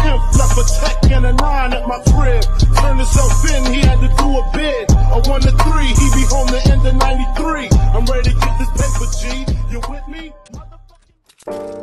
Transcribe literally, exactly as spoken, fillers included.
imp, left a tech and a nine at my crib. Turned himself in, he had to do a bid. A one to three, he be home the end of ninety-three. I'm ready to get this paper, G. You with me?